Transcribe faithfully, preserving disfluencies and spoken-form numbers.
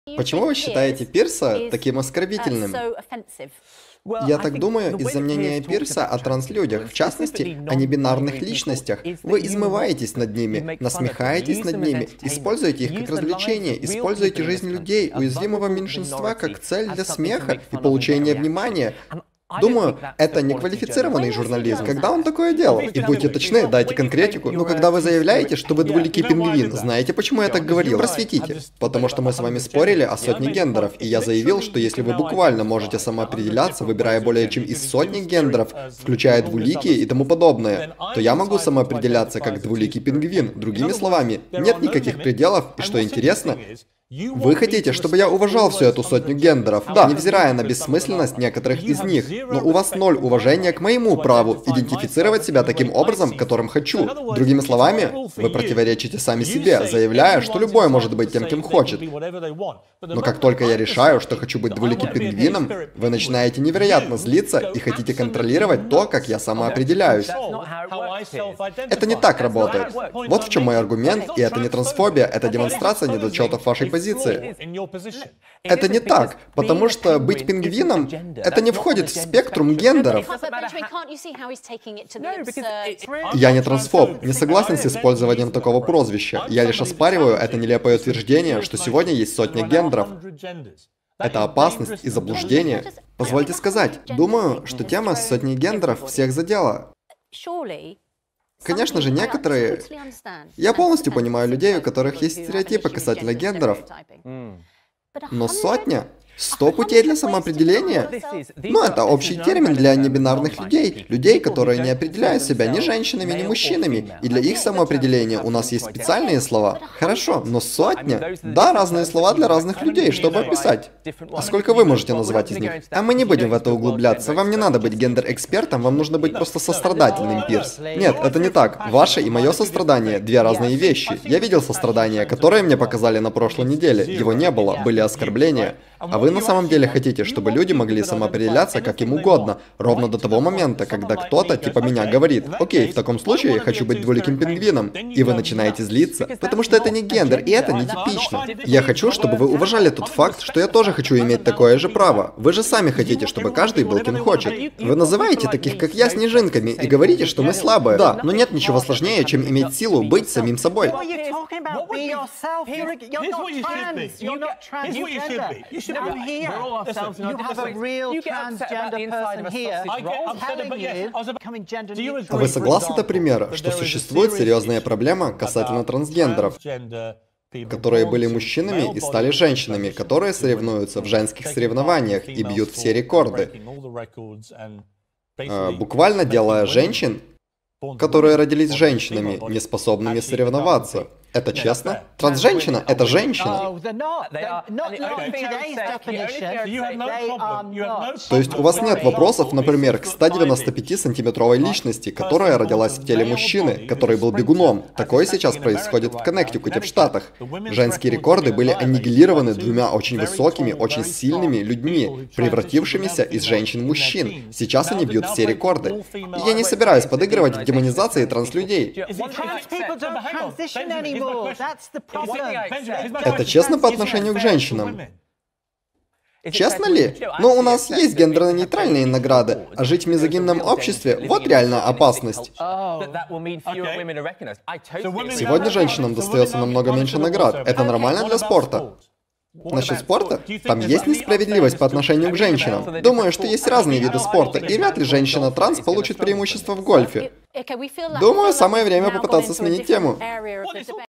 Почему вы считаете Пирса таким оскорбительным? Я так думаю, из-за мнения Пирса о транслюдях, в частности, о небинарных личностях. Вы измываетесь над ними, насмехаетесь над ними, используете их как развлечение, используете жизнь людей, уязвимого меньшинства, как цель для смеха и получения внимания. Думаю, это неквалифицированный журнализм. Когда он такое делал? И будьте точны, дайте конкретику. Но когда вы заявляете, что вы двуликий пингвин, знаете, почему я так говорил? Просветите. Потому что мы с вами спорили о сотне гендеров, и я заявил, что если вы буквально можете самоопределяться, выбирая более чем из сотни гендеров, включая двуликие и тому подобное, то я могу самоопределяться как двуликий пингвин. Другими словами, нет никаких пределов, и что интересно, вы хотите, чтобы я уважал всю эту сотню гендеров, да, невзирая на бессмысленность некоторых из них, но у вас ноль уважения к моему праву идентифицировать себя таким образом, которым хочу. Другими словами, вы противоречите сами себе, заявляя, что любой может быть тем, кем хочет. Но как только я решаю, что хочу быть двуликим пингвином, вы начинаете невероятно злиться и хотите контролировать то, как я самоопределяюсь. Это не так работает. Вот в чем мой аргумент, и это не трансфобия, это демонстрация недочетов вашей позиции. Это не так, потому что быть пингвином — это не входит в спектрум гендеров. Я не трансфоб, не согласен с использованием такого прозвища. Я лишь оспариваю это нелепое утверждение, что сегодня есть сотня гендеров. Это опасность и заблуждение. Позвольте сказать, думаю, что тема с сотней гендеров всех задела. Конечно же, некоторые... Я полностью понимаю людей, у которых есть стереотипы касательно гендеров. Но сотня? Сто путей для самоопределения? Ну, это общий термин для небинарных людей. Людей, которые не определяют себя ни женщинами, ни мужчинами. И для их самоопределения у нас есть специальные слова. Хорошо, но сотня? Да, разные слова для разных людей, чтобы описать. А сколько вы можете назвать из них? А мы не будем в это углубляться. Вам не надо быть гендер-экспертом, вам нужно быть просто сострадательным, Пирс. Нет, это не так. Ваше и мое сострадание — две разные вещи. Я видел сострадание, которое мне показали на прошлой неделе. Его не было, были оскорбления. А вы на самом деле хотите, чтобы люди могли самоопределяться как им угодно, ровно до того момента, когда кто-то типа меня говорит: окей, в таком случае я хочу быть двуликим пингвином, и вы начинаете злиться, потому что это не гендер, и это не типично. Я хочу, чтобы вы уважали тот факт, что я тоже хочу иметь такое же право. Вы же сами хотите, чтобы каждый был кем хочет. Вы называете таких, как я, снежинками, и говорите, что мы слабые. Да, но нет ничего сложнее, чем иметь силу быть самим собой. А вы согласны, например, что существует серьезная проблема касательно трансгендеров, которые были мужчинами и стали женщинами, которые соревнуются в женских соревнованиях и бьют все рекорды, э, буквально делая женщин, которые родились женщинами, неспособными соревноваться? Это честно? Трансженщина — это женщина. То есть у вас нет вопросов, например, к ста девяноста пяти сантиметровой личности, которая родилась в теле мужчины, который был бегуном. Такое сейчас происходит в Коннектикуте, в Штатах. Женские рекорды были аннигилированы двумя очень высокими, очень сильными людьми, превратившимися из женщин в мужчин. Сейчас они бьют все рекорды. И я не собираюсь подыгрывать в демонизации транслюдей. Это честно по отношению к женщинам? Честно ли? Но у нас есть гендерно-нейтральные награды, а жить в мизогинном обществе — вот реальная опасность. Сегодня женщинам достается намного меньше наград. Это нормально для спорта? Насчет спорта? Там есть несправедливость по отношению к женщинам. Думаю, что есть разные виды спорта, и вряд ли женщина-транс получит преимущество в гольфе. Думаю, самое время попытаться сменить тему.